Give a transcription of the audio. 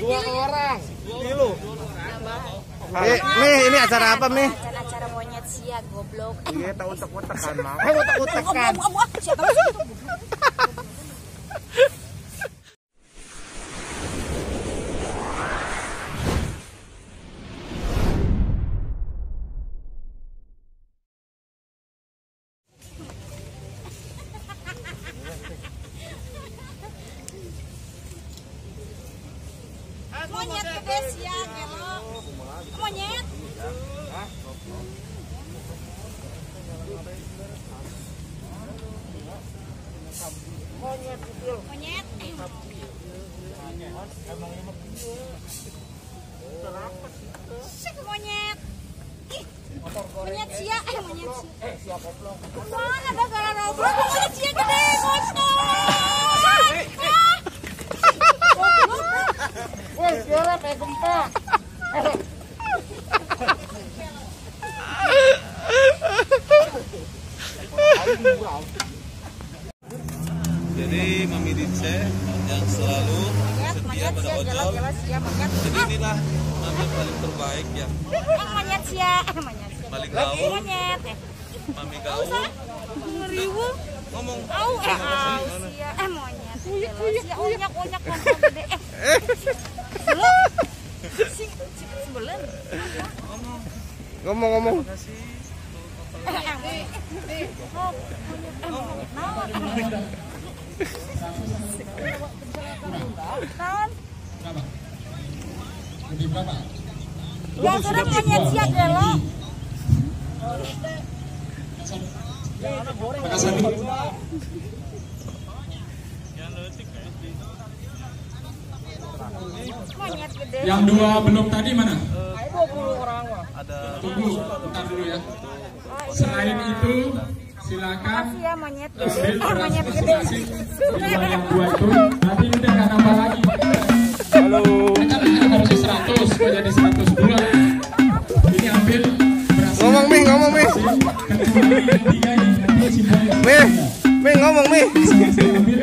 2 orang. Dulu. Ini acara apa, Mi? Acara monyet sia goblok. Iya, tahu utek-utek kan, Mak. Utek-utek kan. Siapa sih itu? Monyet gede sia gelo. Monyet. Monyet kecil. Monyet. Sik monyet. Monyet sia, monyet sia. Sia goblok. Mana ada gara goblok monyet sia gede, kotor. Woi, suara kayak gempa. Jadi Mami Dince yang selalu setia pada ojol. Jadi inilah Mami yang paling terbaik yang Monyet sia, monyet sia. paling gaul. Monyet. Mami gaul. Ngeriwu. Ngomong. Au sia, monyet. Sia onyak gede. Sebelen. Ngomong. Ya sudah monyet sia gelo. Monyet gede. Yang 2 belum tadi mana? 20 orang, Mak. Ada Tunggu, bentar dulu ya. Selain itu, silakan Ya monyet ambil beras monyet gede. masing-masing. Yang 2 itu, nanti udah nggak nambah lagi. Halo. Kan harusnya 100, jadi 102. Ini ambil beras. Ngomong, Mi. Kecuali yang 3 ini, nanti simbolnya. Mi, ngomong, Mi. Masing-masing ambil